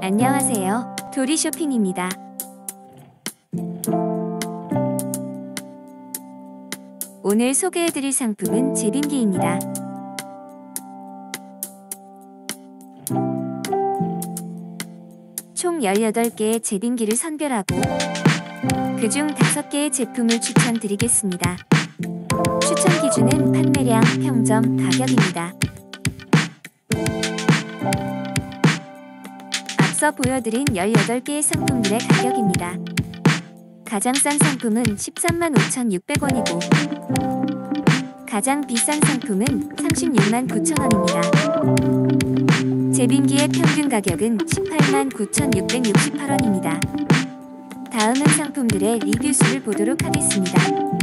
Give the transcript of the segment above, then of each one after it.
안녕하세요. 도리쇼핑입니다. 오늘 소개해드릴 상품은 제빙기입니다. 총 18개의 제빙기를 선별하고 그중 5개의 제품을 추천드리겠습니다. 추천 기준은 판매량, 평점, 가격입니다. 앞서 보여드린 18개의 상품들의 가격입니다. 가장 싼 상품은 13만 5,600원이고 가장 비싼 상품은 36만 9천원입니다. 제빙기의 평균 가격은 18만 9,668원입니다. 다음은 상품들의 리뷰수를 보도록 하겠습니다.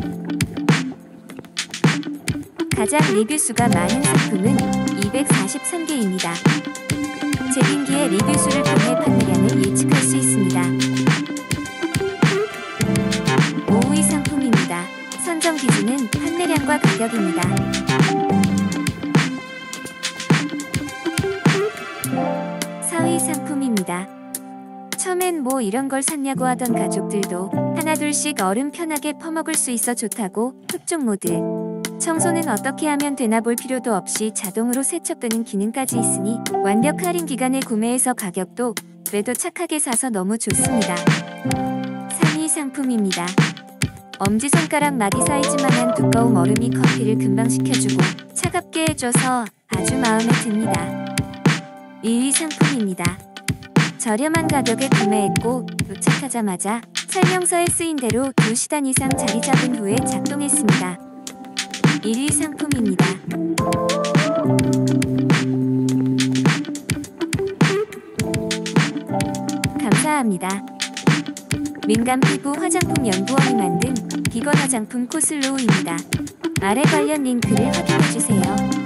가장 리뷰수가 많은 상품은 243개입니다. 제빙기의 리뷰수를 통해 판매량을 예측할 수 있습니다. 5위 상품입니다. 선정 기준은 판매량과 가격입니다. 4위 상품입니다. 처음엔 뭐 이런 걸 샀냐고 하던 가족들도 하나둘씩 얼음 편하게 퍼먹을 수 있어 좋다고 흡족 모드. 청소는 어떻게 하면 되나 볼 필요도 없이 자동으로 세척되는 기능까지 있으니 완벽 할인 기간에 구매해서 가격도 그래도 착하게 사서 너무 좋습니다. 3위 상품입니다. 엄지손가락 마디 사이즈만한 두꺼운 얼음이 커피를 금방 식혀주고 차갑게 해줘서 아주 마음에 듭니다. 1위 상품입니다. 저렴한 가격에 구매했고 도착하자마자 설명서에 쓰인 대로 2시간 이상 자리 잡은 후에 작동했습니다. 1위 상품입니다. 감사합니다. 민감 피부 화장품 연구원이 만든 비건 화장품 코슬로우입니다. 아래 관련 링크를 확인해주세요.